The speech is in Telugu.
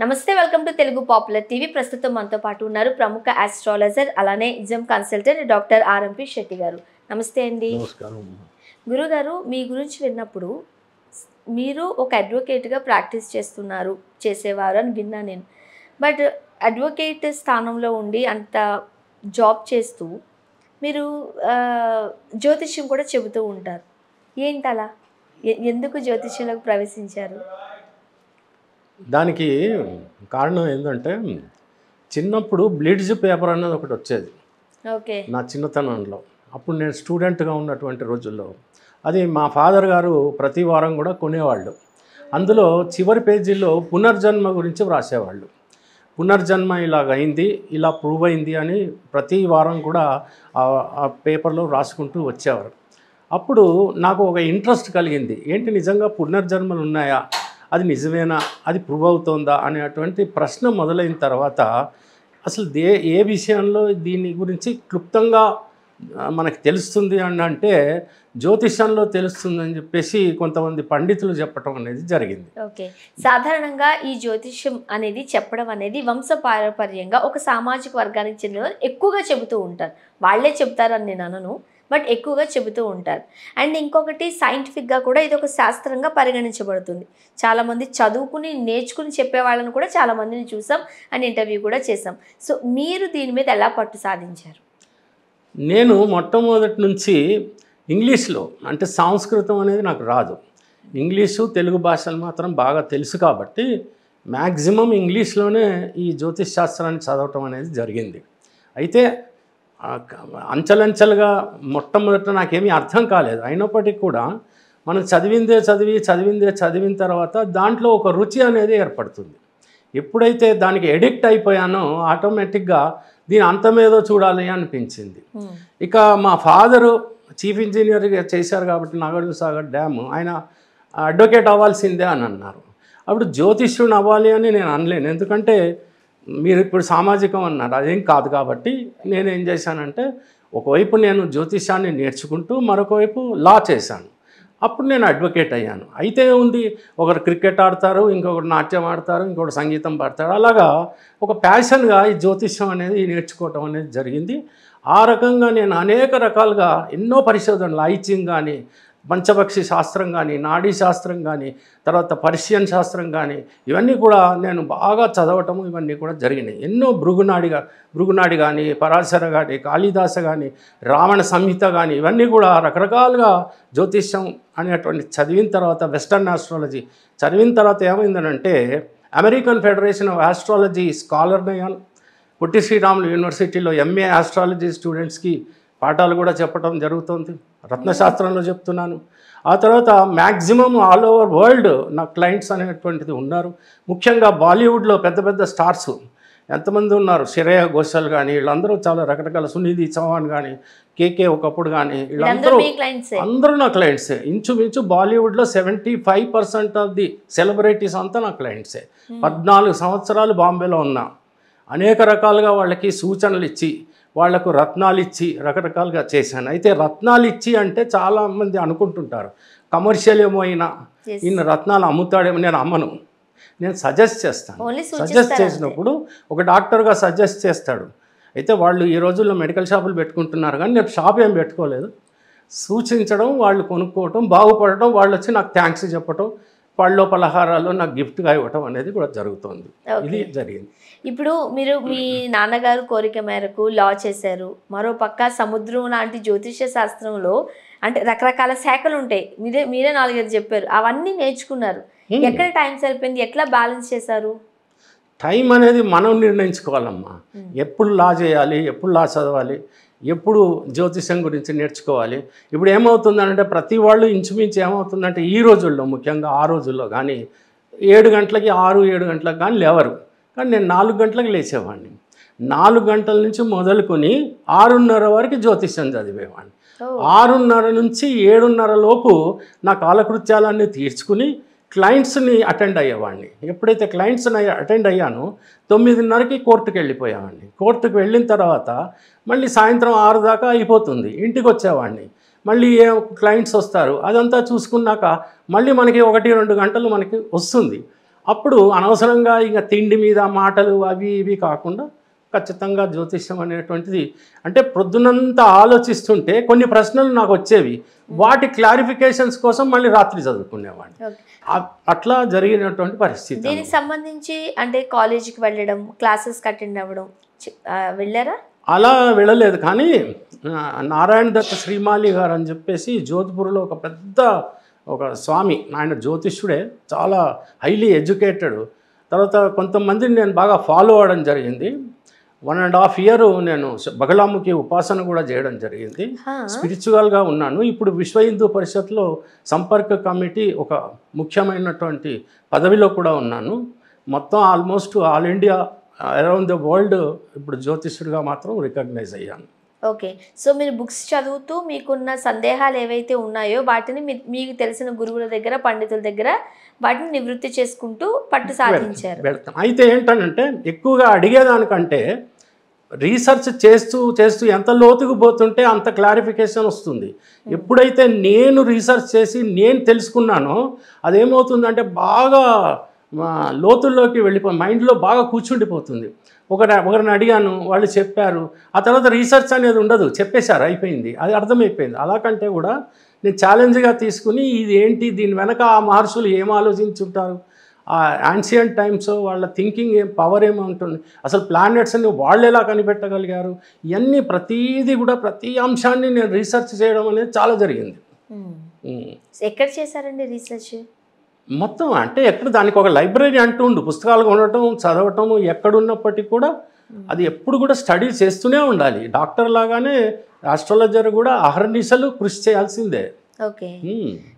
నమస్తే, welcome to Telugu popular TV. ప్రస్తుతం మనతో పాటు ఉన్నారు ప్రముఖ ఆస్ట్రాలజర్ అలానే exam consultant doctor RMP Shetty garu. నమస్తే అండి. నమస్కారం. గురుగారు, మీ గురించి విన్నప్పుడు మీరు ఒక అడ్వకేట్గా ప్రాక్టీస్ చేసేవారు అని విన్నా నేను. బట్ అడ్వకేట్ స్థానంలో ఉండి అంత జాబ్ చేస్తూ మీరు జ్యోతిష్యం కూడా చెబుతూ ఉంటారు. ఏంటలా? ఎందుకు జ్యోతిష్యంలోకి ప్రవేశించారు? దానికి కారణం ఏంటంటే చిన్నప్పుడు బ్లిడ్జ్ పేపర్ అనేది ఒకటి వచ్చేది ఓకే. నా చిన్నతనంలో. అప్పుడు నేను స్టూడెంట్గా ఉన్నటువంటి రోజుల్లో అది మా ఫాదర్ గారు ప్రతి వారం కూడా కొనేవాళ్ళు. అందులో చివరి పేజీలో పునర్జన్మ గురించి వ్రాసేవాళ్ళు. పునర్జన్మ ఇలాగైంది, ఇలా ప్రూవ్ అయింది అని ప్రతి వారం కూడా ఆ పేపర్లో రాసుకుంటూ వచ్చేవారు. అప్పుడు నాకు ఒక ఇంట్రెస్ట్ కలిగింది. ఏంటి, నిజంగా పునర్జన్మలు ఉన్నాయా, అది నిజమేనా, అది ప్రూవ్ అవుతుందా అనేటువంటి ప్రశ్న మొదలైన తర్వాత అసలు ఏ విషయంలో దీని గురించి క్లుప్తంగా మనకు తెలుస్తుంది అని అంటే జ్యోతిషంలో తెలుస్తుందని చెప్పేసి కొంతమంది పండితులు చెప్పడం అనేది జరిగింది. ఓకే. సాధారణంగా ఈ జ్యోతిష్యం అనేది చెప్పడం అనేది వంశపారంపర్యంగా ఒక సామాజిక వర్గానికి చెందిన ఎక్కువగా చెబుతూ ఉంటారు. వాళ్ళే చెబుతారని నేను అనను, బట్ ఎక్కువగా చెబుతూ ఉంటారు. అండ్ ఇంకొకటి, సైంటిఫిక్గా కూడా ఇది ఒక శాస్త్రంగా పరిగణించబడుతుంది. చాలామంది చదువుకుని నేర్చుకుని చెప్పే వాళ్ళని కూడా చాలామందిని చూసాం అండ్ ఇంటర్వ్యూ కూడా చేసాం. సో మీరు దీని మీద ఎలా పట్టు సాధించారు? నేను మొట్టమొదటి నుంచి ఇంగ్లీష్లో, అంటే సంస్కృతం అనేది నాకు రాదు. ఇంగ్లీషు తెలుగు భాషలు మాత్రం బాగా తెలుసు కాబట్టి మ్యాక్సిమం ఇంగ్లీష్లోనే ఈ జ్యోతిష్ శాస్త్రాన్ని చదవటం అనేది జరిగింది. అయితే అంచెలంచెలుగా మొట్టమొదట నాకేమీ అర్థం కాలేదు. అయినప్పటికీ కూడా మనం చదివిన తర్వాత దాంట్లో ఒక రుచి అనేది ఏర్పడుతుంది. ఎప్పుడైతే దానికి ఎడిక్ట్ అయిపోయానో ఆటోమేటిక్గా దీని అంతమేదో చూడాలి అనిపించింది. ఇక మా ఫాదరు చీఫ్ ఇంజనీర్గా చేశారు కాబట్టి నాగార్జున సాగర్ డ్యాము, ఆయన అడ్వకేట్ అవ్వాల్సిందే అని అన్నారు. అప్పుడు జ్యోతిష్యుని అవ్వాలి అని నేను అనలేను, ఎందుకంటే మీరు ఇప్పుడు సామాజికం అన్నారు, అదేం కాదు. కాబట్టి నేనేం చేశానంటే ఒకవైపు నేను జ్యోతిష్యాన్ని నేర్చుకుంటూ మరొక వైపు లా చేశాను. అప్పుడు నేను అడ్వకేట్ అయ్యాను. అయితే ఉంది, ఒకరు క్రికెట్ ఆడతారు, ఇంకొకరు నాట్యం ఆడతారు, ఇంకొకరు సంగీతం పాడతారు. అలాగా ఒక ప్యాషన్గా ఈ జ్యోతిష్యం అనేది నేర్చుకోవటం అనేది జరిగింది. ఆ రకంగా నేను అనేక రకాలుగా ఎన్నో పరిశోధనలు, ఐచింగ్ కానీ, పంచపక్షి శాస్త్రం కానీ, నాడీ శాస్త్రం కానీ, తర్వాత పర్షియన్ శాస్త్రం కానీ, ఇవన్నీ కూడా నేను బాగా చదవటము ఇవన్నీ కూడా జరిగినాయి. ఎన్నో భృగునాడి కానీ, పరాశర కానీ, కాళిదాస కానీ, రావణ సంహిత కానీ, ఇవన్నీ కూడా రకరకాలుగా జ్యోతిష్యం అనేటువంటి చదివిన తర్వాత, వెస్టర్న్ ఆస్ట్రాలజీ చదివిన తర్వాత ఏమైందనంటే అమెరికన్ ఫెడరేషన్ ఆఫ్ ఆస్ట్రాలజీ స్కాలర్ని అయ్యాను. పొట్టి శ్రీరాములు యూనివర్సిటీలో ఎంఏ ఆస్ట్రాలజీ స్టూడెంట్స్కి పాఠాలు కూడా చెప్పడం జరుగుతుంది. రత్నశాస్త్రంలో చెప్తున్నాను. ఆ తర్వాత మ్యాక్సిమం ఆల్ ఓవర్ వరల్డ్ నా క్లయింట్స్ అనేటువంటిది ఉన్నారు. ముఖ్యంగా బాలీవుడ్లో పెద్ద పెద్ద స్టార్స్ ఎంతమంది ఉన్నారు, శ్రేయ ఘోషల్ కానీ, వీళ్ళందరూ చాలా రకరకాల, సునిధి చౌహాన్ కానీ, కేకే ఒకప్పుడు కానీ, అందరూ నా క్లయింట్సే. ఇంచుమించు బాలీవుడ్లో 75% ఆఫ్ ది సెలబ్రిటీస్ అంతా నా క్లయింట్సే. 14 సంవత్సరాలు బాంబేలో ఉన్నా. అనేక రకాలుగా వాళ్ళకి సూచనలు ఇచ్చి, వాళ్లకు రత్నాలు ఇచ్చి రకరకాలుగా చేశాను. అయితే రత్నాలు ఇచ్చి అంటే చాలామంది అనుకుంటుంటారు కమర్షియల్ ఏమో అయినా ఈయన రత్నాలు అమ్ముతాడేమో. నేను అమ్మను, నేను సజెస్ట్ చేస్తాను. సజెస్ట్ చేసినప్పుడు ఒక డాక్టర్గా సజెస్ట్ చేస్తాడు. అయితే వాళ్ళు ఈ రోజుల్లో మెడికల్ షాపులు పెట్టుకుంటున్నారు, కానీ నేను షాప్ ఏం పెట్టుకోలేదు. సూచించడం, వాళ్ళు కొనుక్కోవటం, బాగుపడటం, వాళ్ళు వచ్చి నాకు థ్యాంక్స్ చెప్పటం, పళ్ళలో పలహారాలు నాకు గిఫ్ట్గా ఇవ్వటం అనేది కూడా జరుగుతుంది. ఇది జరిగింది. ఇప్పుడు మీరు మీ నాన్నగారు కోరిక మేరకు లా చేశారు. మరో పక్క సముద్రం లాంటి జ్యోతిష శాస్త్రంలో అంటే రకరకాల శాఖలు ఉంటాయి. మీరే 4-5 చెప్పారు. అవన్నీ నేర్చుకున్నారు. ఎక్కడ టైం సరిపోయింది? ఎట్లా బ్యాలెన్స్ చేశారు? టైం అనేది మనం నిర్ణయించుకోవాలమ్మా. ఎప్పుడు లా చేయాలి, ఎప్పుడు లా చదవాలి, ఎప్పుడు జ్యోతిషం గురించి నేర్చుకోవాలి. ఇప్పుడు ఏమవుతుందంటే ప్రతి వాళ్ళు ఇంచుమించు ఏమవుతుందంటే ఈ రోజుల్లో, ముఖ్యంగా ఆ రోజుల్లో కానీ 7 గంటలకి 6-7 గంటలకు కానీ లేవరు. కానీ నేను 4 గంటలకు లేచేవాడిని. 4 గంటల నుంచి మొదలుకొని 6:30 వరకు జ్యోతిషం చదివేవాడిని. 6:30 నుంచి 7:30 లోపు నా కాలకృత్యాలన్నీ తీర్చుకుని క్లయింట్స్ని అటెండ్ అయ్యేవాడిని. ఎప్పుడైతే క్లయింట్స్ని అటెండ్ అయ్యానో 9:30కి కోర్టుకు వెళ్ళిపోయేవాడిని. కోర్టుకు వెళ్ళిన తర్వాత మళ్ళీ సాయంత్రం 6 దాకా అయిపోతుంది. ఇంటికి వచ్చేవాడిని. మళ్ళీ క్లయింట్స్ వస్తారు, అదంతా చూసుకున్నాక మళ్ళీ మనకి 1-2 గంటలు మనకి వస్తుంది. అప్పుడు అనవసరంగా ఇంకా తిండి మీద మాటలు అవి ఇవి కాకుండా ఖచ్చితంగా జ్యోతిష్యం అనేటువంటిది అంటే ప్రొద్దునంతా ఆలోచిస్తుంటే కొన్ని ప్రశ్నలు నాకు వచ్చేవి, వాటి క్లారిఫికేషన్స్ కోసం మళ్ళీ రాత్రి చదువుకునేవాడిని. అట్లా జరిగినటువంటి పరిస్థితి. దీనికి సంబంధించి అంటే కాలేజీకి వెళ్ళడం, క్లాసెస్కి అటెండ్ అవ్వడం వెళ్ళారా? అలా వెళ్ళలేదు, కానీ నారాయణ దత్త శ్రీమాలి గారు అని చెప్పేసి జోధ్పూర్లో ఒక పెద్ద ఒక స్వామి, ఆయన జ్యోతిష్యుడే, చాలా హైలీ ఎడ్యుకేటెడ్. తర్వాత కొంతమందిని నేను బాగా ఫాలో అవ్వడం జరిగింది. 1.5 year నేను బగలాముఖి ఉపాసన కూడా చేయడం జరిగింది. స్పిరిచువల్గా ఉన్నాను. ఇప్పుడు విశ్వ హిందూ పరిషత్లో సంపర్క కమిటీ ఒక ముఖ్యమైనటువంటి పదవిలో కూడా ఉన్నాను. మొత్తం almost all India around the world ఇప్పుడు జ్యోతిష్యుడిగా మాత్రం రికగ్నైజ్ అయ్యాను. ఓకే. సో మీరు బుక్స్ చదువుతూ మీకున్న సందేహాలు ఏవైతే ఉన్నాయో వాటిని మీకు తెలిసిన గురువుల దగ్గర, పండితుల దగ్గర వాటిని నివృత్తి చేసుకుంటూ పట్టు సాధించారు. వెళ్తాం. అయితే ఏంటంటే ఎక్కువగా అడిగేదానికంటే రీసెర్చ్ చేస్తూ చేస్తూ ఎంత లోతుకు పోతుంటే అంత క్లారిఫికేషన్ వస్తుంది. ఎప్పుడైతే నేను రీసెర్చ్ చేసి నేను తెలుసుకున్నానో అదేమవుతుందంటే బాగా లోతుల్లోకి వెళ్ళిపోయి మైండ్లో బాగా కూర్చుండిపోతుంది. ఒకరిని అడిగాను, వాళ్ళు చెప్పారు, ఆ తర్వాత రీసెర్చ్ అనేది ఉండదు, చెప్పేశారు, అయిపోయింది, అది అర్థమైపోయింది. అలా కంటే కూడా నేను ఛాలెంజ్గా తీసుకుని ఇది ఏంటి, దీని వెనక ఆ మహర్షులు ఏం ఆలోచించుంటారు, ఆ యాన్షియంట్ టైమ్స్ వాళ్ళ థింకింగ్ ఏం పవర్ ఏముంటుంది, అసలు ప్లానెట్స్ అని వాళ్ళు ఎలా కనిపెట్టగలిగారు, ఇవన్నీ ప్రతీది కూడా ప్రతి అంశాన్ని నేను రీసెర్చ్ చేయడం అనేది చాలా జరిగింది. ఎక్కడ చేశారండి రీసెర్చ్? మొత్తం అంటే ఎక్కడ దానికి ఒక లైబ్రరీ అంటూ ఉండు, పుస్తకాలు కొనటం చదవటం ఎక్కడున్నప్పటికీ కూడా అది ఎప్పుడు కూడా స్టడీ చేస్తూనే ఉండాలి. డాక్టర్ లాగానే ఆస్ట్రాలజర్ కూడా అహర్నిశలు కృషి చేయాల్సిందే. ఓకే.